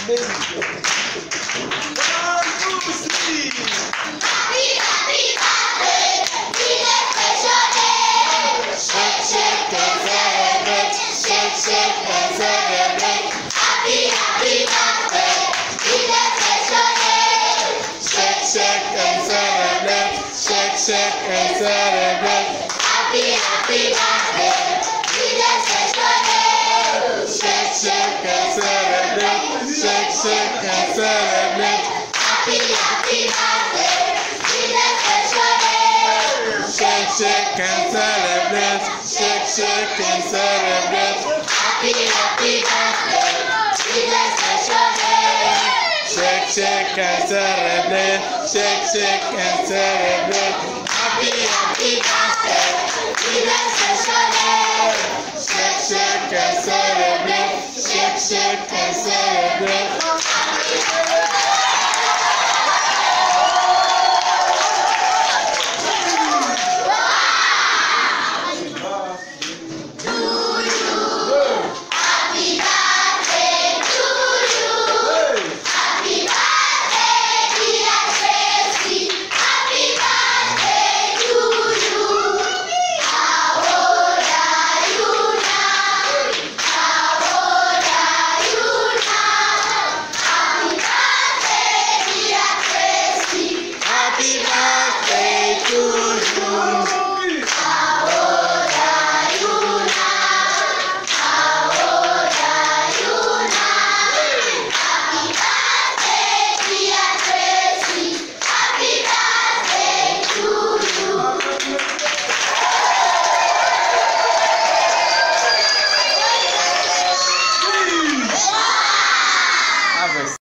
Shake and celebrate. Happy birthday. We just celebrate. Shake and celebrate. Shake and celebrate. Happy birthday. We just celebrate. Shake and celebrate. Shake and celebrate. Happy birthday. We just celebrate. Shake and celebrate. Shake and celebrate. Happy birthday. We just celebrate. Shake and celebrate. Shake and celebrate.